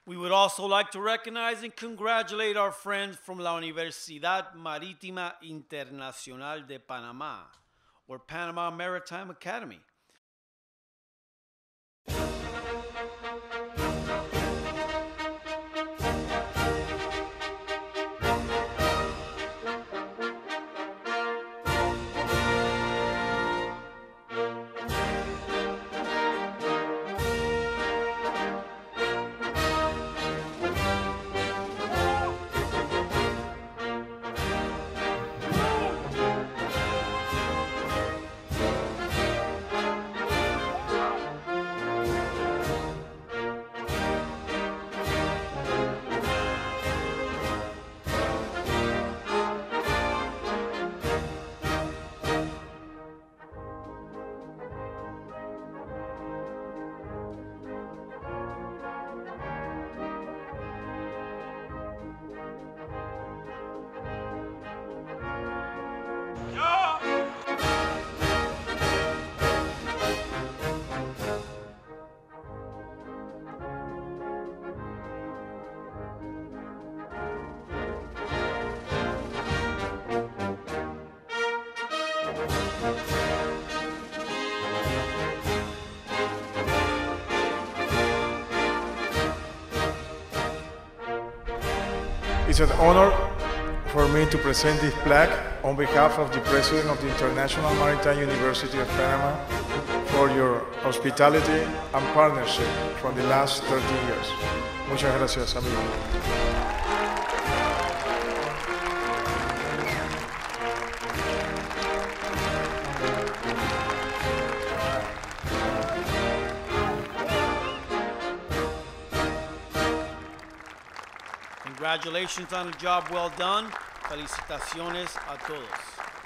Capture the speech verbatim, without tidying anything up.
We would also like to recognize and congratulate our friends from la Universidad Marítima Internacional de Panamá, or Panama Maritime Academy. It's an honor for me to present this plaque on behalf of the President of the International Maritime University of Panama for your hospitality and partnership for the last thirty years. Muchas gracias, amigo. Congratulations on a job well done. Felicitaciones a todos.